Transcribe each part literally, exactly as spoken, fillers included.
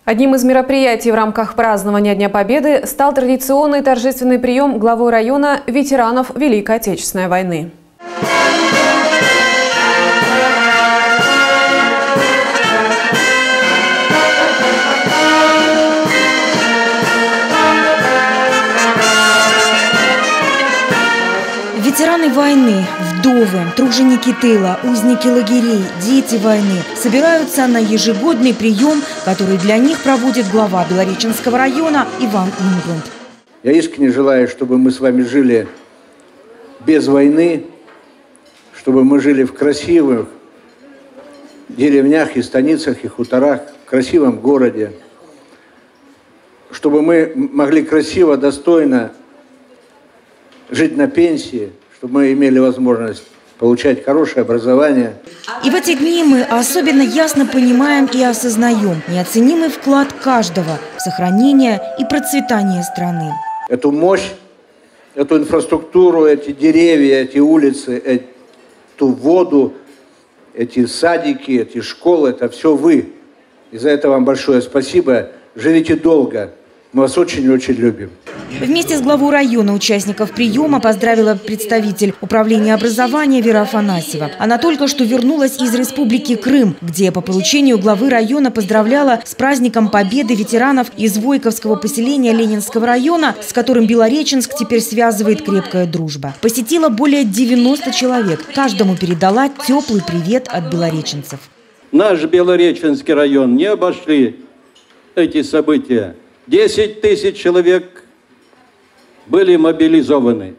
Одним из мероприятий в рамках празднования Дня Победы стал традиционный торжественный прием главы района ветеранов Великой Отечественной войны. Ветераны войны, вдовы, труженики тыла, узники лагерей, дети войны собираются на ежегодный прием, который для них проводит глава Белореченского района Иван Ингланд. Я искренне желаю, чтобы мы с вами жили без войны, чтобы мы жили в красивых деревнях и станицах, и хуторах, в красивом городе, чтобы мы могли красиво, достойно жить на пенсии, чтобы мы имели возможность получать хорошее образование. И в эти дни мы особенно ясно понимаем и осознаем неоценимый вклад каждого в сохранение и процветание страны. Эту мощь, эту инфраструктуру, эти деревья, эти улицы, эту воду, эти садики, эти школы – это все вы. И за это вам большое спасибо. Живите долго. Мы вас очень-очень любим. Вместе с главой района участников приема поздравила представитель управления образования Вера Афанасьева. Она только что вернулась из Республики Крым, где по поручению главы района поздравляла с праздником Победы ветеранов из Войковского поселения Ленинского района, с которым Белореченск теперь связывает крепкая дружба. Посетила более девяноста человек. Каждому передала теплый привет от белореченцев. Наш Белореченский район не обошли эти события. десять тысяч человек были мобилизованы.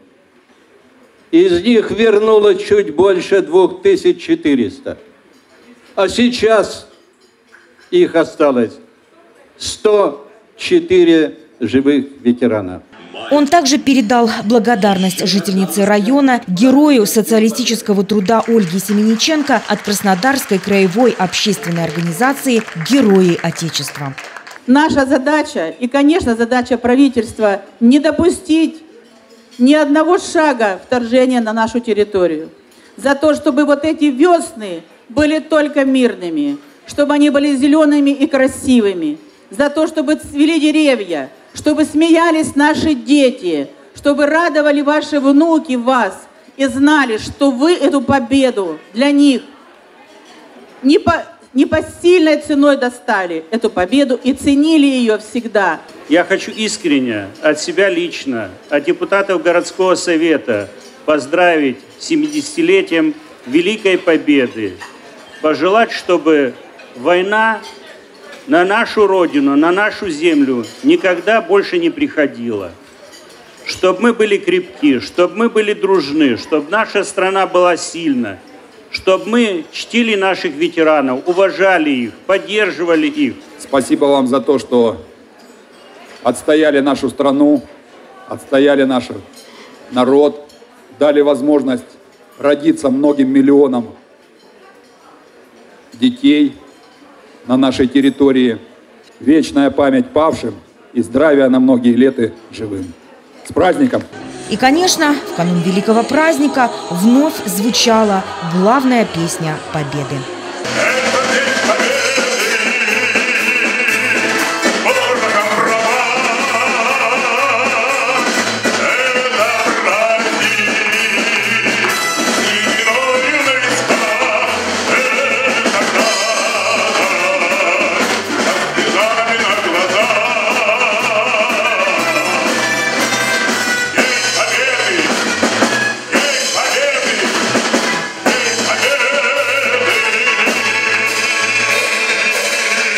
Из них вернуло чуть больше двух тысяч четырёхсот. А сейчас их осталось сто четыре живых ветерана. Он также передал благодарность жительнице района, герою социалистического труда Ольге Семениченко от Краснодарской краевой общественной организации «Герои Отечества». Наша задача и, конечно, задача правительства – не допустить ни одного шага вторжения на нашу территорию. За то, чтобы вот эти весны были только мирными, чтобы они были зелеными и красивыми. За то, чтобы цвели деревья, чтобы смеялись наши дети, чтобы радовали ваши внуки вас и знали, что вы эту победу для них не по... непосильной ценой достали эту победу и ценили ее всегда. Я хочу искренне от себя лично, от депутатов городского совета поздравить с семидесятилетием Великой Победы. Пожелать, чтобы война на нашу родину, на нашу землю никогда больше не приходила. Чтобы мы были крепки, чтобы мы были дружны, чтобы наша страна была сильна. Чтобы мы чтили наших ветеранов, уважали их, поддерживали их. Спасибо вам за то, что отстояли нашу страну, отстояли наш народ, дали возможность родиться многим миллионам детей на нашей территории. Вечная память павшим и здравия на многие лета живым. С праздником! И, конечно, в канун великого праздника вновь звучала главная песня Победы.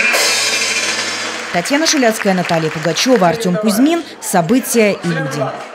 Татьяна Шуляцкая, Наталья Пугачева, Артем Кузьмин. События и люди.